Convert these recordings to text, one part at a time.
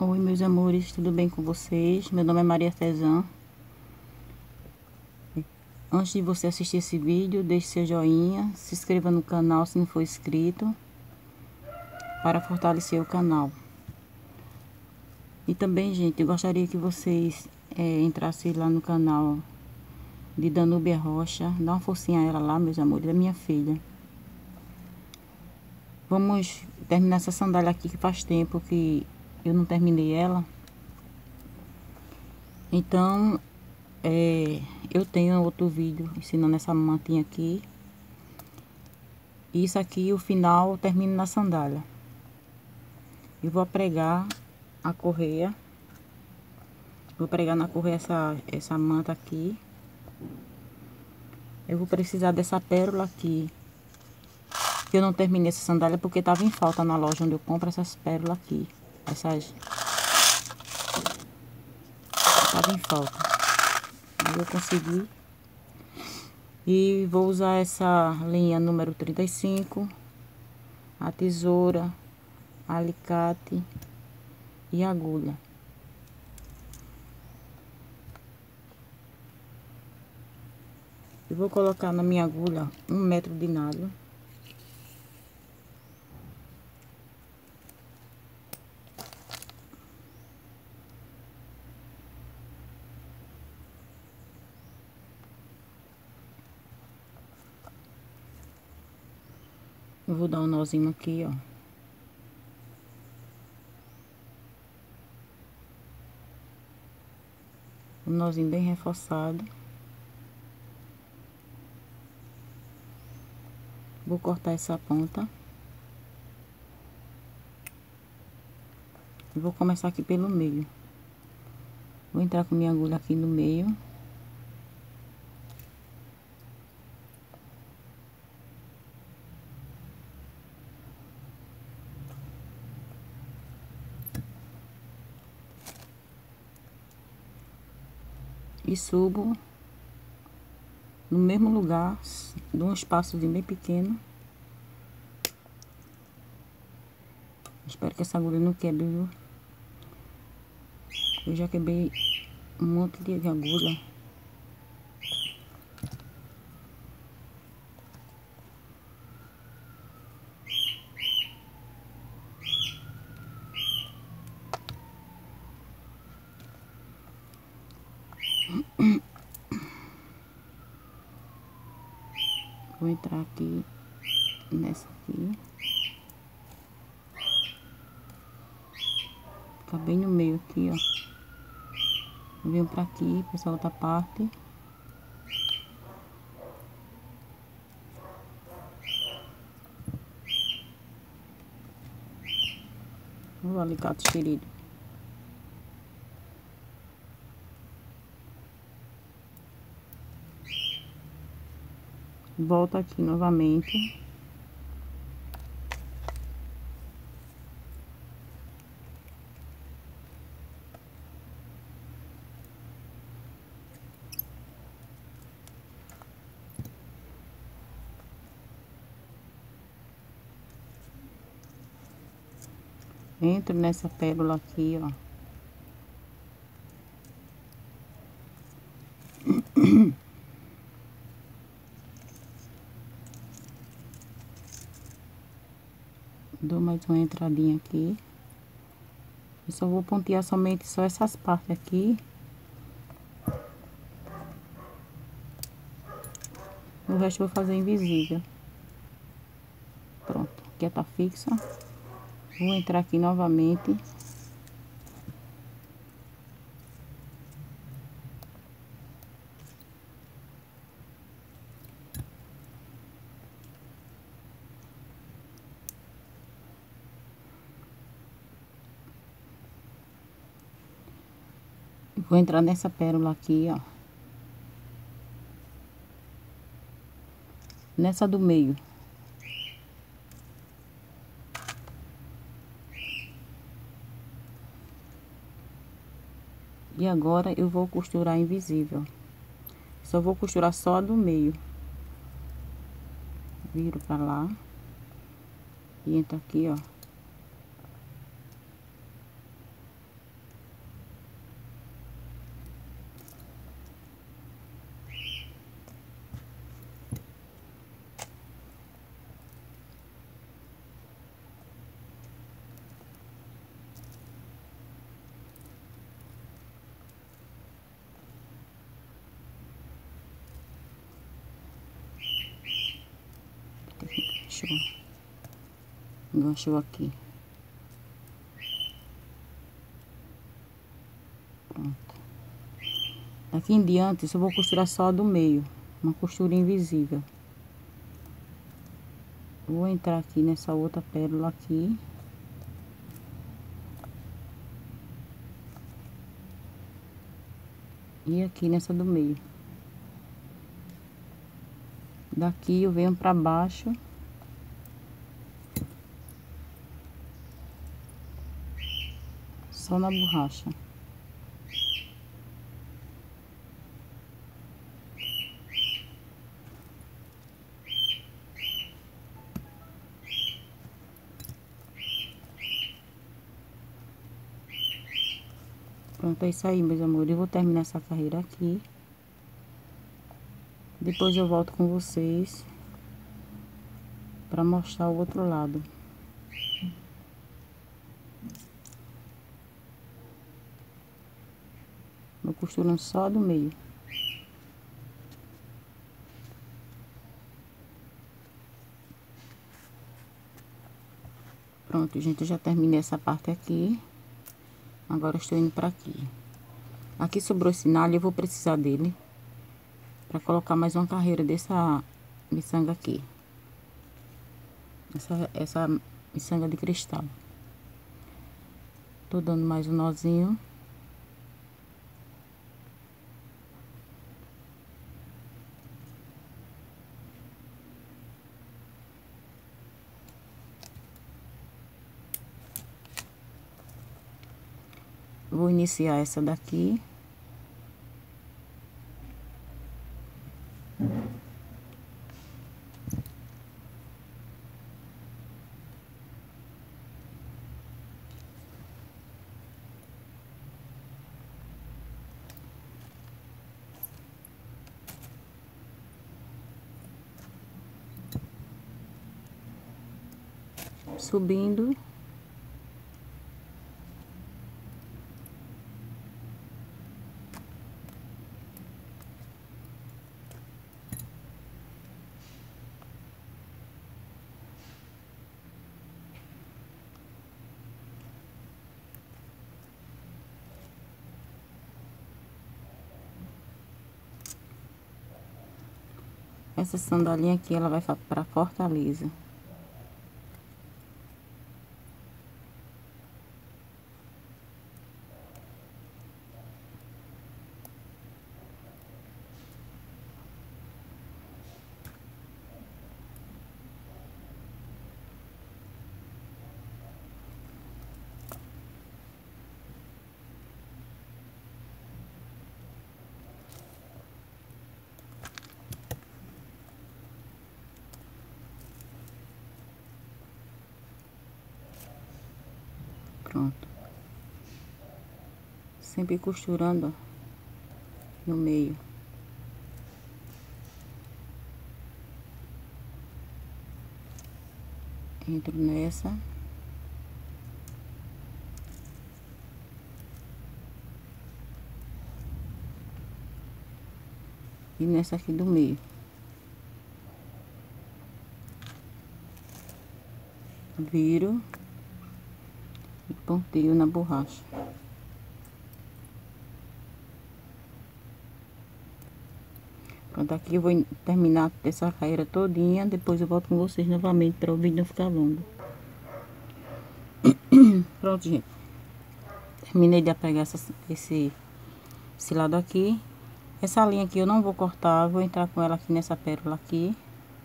Oi, meus amores, tudo bem com vocês? Meu nome é Maria Artesã. Antes de você assistir esse vídeo, deixe seu joinha, se inscreva no canal se não for inscrito, para fortalecer o canal. E também, gente, eu gostaria que vocês entrassem lá no canal de Danúbia Rocha. Dá uma forcinha a ela lá, meus amores, é minha filha. Vamos terminar essa sandália aqui, que faz tempo que eu não terminei ela. Então, eu tenho outro vídeo ensinando essa mantinha aqui. Isso aqui, o final, termina na sandália. Eu vou pregar a correia. Vou pregar na correia essa manta aqui. Eu vou precisar dessa pérola aqui. Eu não terminei essa sandália porque tava em falta na loja onde eu compro essas pérolas aqui. Essas... tava em falta. Aí eu consegui. E vou usar essa linha número 35. A tesoura, alicate e agulha. Eu vou colocar na minha agulha 1 metro de nalho. Eu vou dar um nozinho aqui, ó. Um nozinho bem reforçado. Vou cortar essa ponta. E vou começar aqui pelo meio. Vou entrar com minha agulha aqui no meio. E subo no mesmo lugar, num espaçozinho bem pequeno. Espero que essa agulha não quebre, viu? Eu já quebrei um monte de agulha. Vou entrar aqui, nessa aqui. Ficar bem no meio aqui, ó. Eu venho pra aqui, pra essa outra parte. O alicate ferido. Volto aqui novamente. Entro nessa pérola aqui, ó. Dou mais uma entradinha aqui. Eu só vou pontear somente só essas partes aqui. O resto eu vou fazer invisível. Pronto, aqui tá fixa. Vou entrar aqui novamente. Vou entrar nessa pérola aqui, ó. Nessa do meio. E agora eu vou costurar invisível. Só vou costurar só a do meio. Viro pra lá. E entra aqui, ó. Enganchou aqui. Pronto. Daqui em diante, eu vou costurar só do meio. Uma costura invisível. Vou entrar aqui nessa outra pérola aqui. E aqui nessa do meio. Daqui eu venho pra baixo. Só na borracha. Pronto, é isso aí, meus amores. Eu vou terminar essa carreira aqui. Depois eu volto com vocês para mostrar o outro lado. Vou costurando só do meio. Pronto, gente, eu já terminei essa parte aqui. Agora eu estou indo para aqui. Aqui sobrou esse nalho, eu vou precisar dele para colocar mais uma carreira dessa miçanga aqui. Essa miçanga de cristal. Tô dando mais um nozinho. Vou iniciar essa daqui. Subindo. Essa sandalinha aqui, ela vai para Fortaleza. Pronto. Sempre costurando, ó, no meio. Entro nessa. E nessa aqui do meio. Viro. E ponteio na borracha. Pronto, aqui eu vou terminar essa carreira todinha. Depois eu volto com vocês novamente para o vídeo não ficar longo. Pronto, gente. Terminei de apregar esse lado aqui. Essa linha aqui eu não vou cortar. Vou entrar com ela aqui nessa pérola aqui.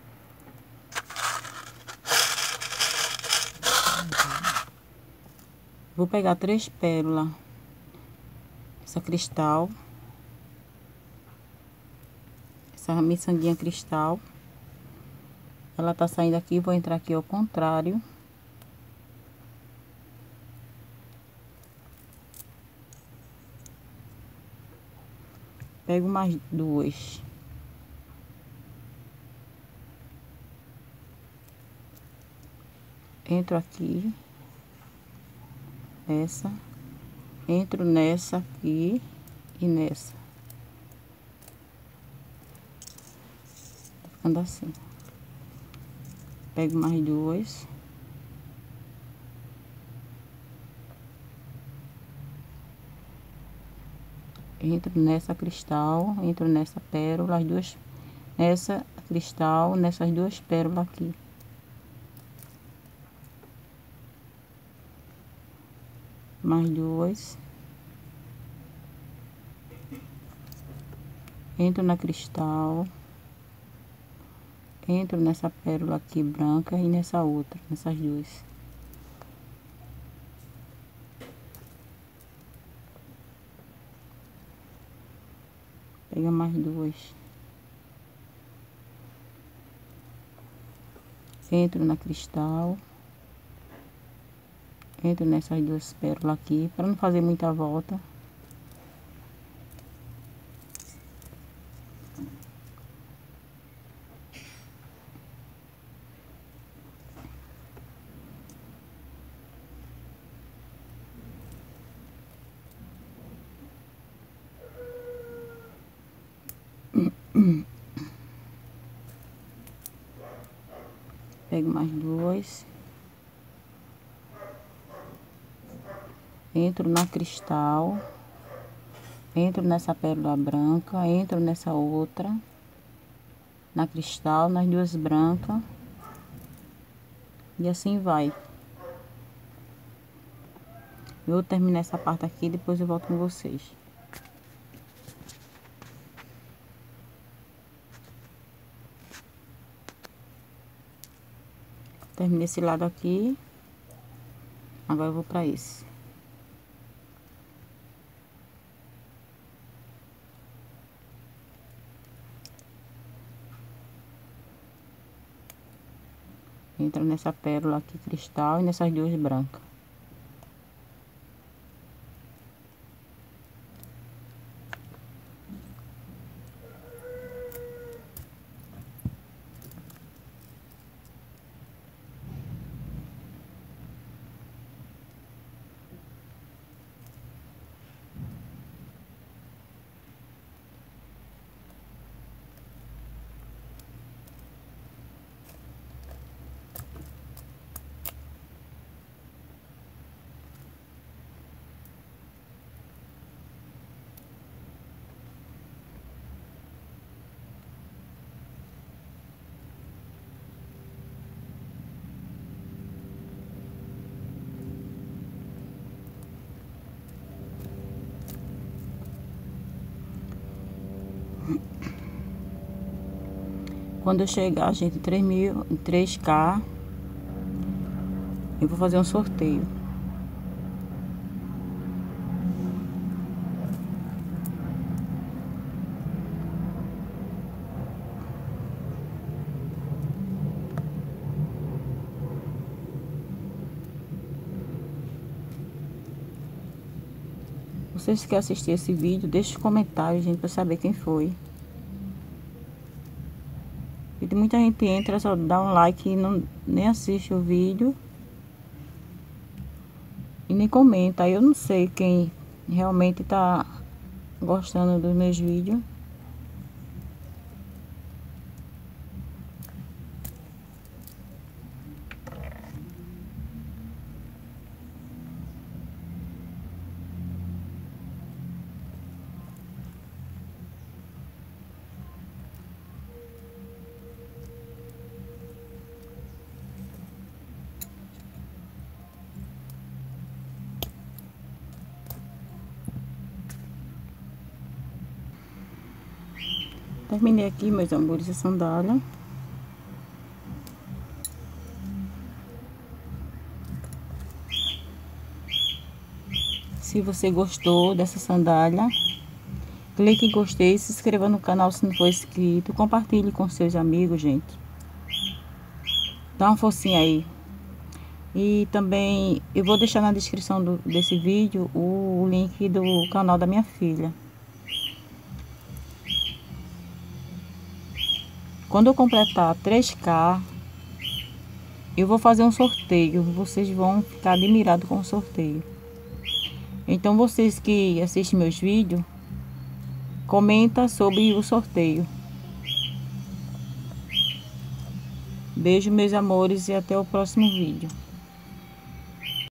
Vou pegar 3 pérolas. Essa cristal. Essa miçanguinha cristal. Ela tá saindo aqui. Vou entrar aqui ao contrário. Pego mais 2. Entro aqui. Essa. Entro nessa aqui e nessa. Tá ficando assim. Pego mais duas. Entro nessa cristal, entro nessa pérola, as duas, nessa cristal, nessas duas pérolas aqui. Mais duas. Entro na cristal. Entro nessa pérola aqui branca e nessa outra, nessas duas. Pega mais duas. Entro na cristal. Entro nessas duas pérolas aqui, para não fazer muita volta. Pego mais duas. Entro na cristal. Entro nessa pérola branca. Entro nessa outra. Na cristal, nas duas brancas. E assim vai. Eu vou terminar essa parte aqui, depois eu volto com vocês. Terminei esse lado aqui. Agora eu vou pra esse. Entra nessa pérola aqui cristal e nessas duas brancas. Quando eu chegar, gente, 3K, eu vou fazer um sorteio. Vocês que assistir esse vídeo, deixe um comentário, gente, pra saber quem foi. E muita gente entra, só dá um like e não, nem assiste o vídeo. E nem comenta. Aí eu não sei quem realmente tá gostando dos meus vídeos. Terminei aqui, meus amores, a sandália. Se você gostou dessa sandália, clique em gostei, se inscreva no canal se não for inscrito, compartilhe com seus amigos, gente. Dá uma forcinha aí. E também eu vou deixar na descrição desse vídeo o link do canal da minha filha. Quando eu completar 3K, eu vou fazer um sorteio. Vocês vão ficar admirados com o sorteio. Então, vocês que assistem meus vídeos, comenta sobre o sorteio. Beijo, meus amores, e até o próximo vídeo.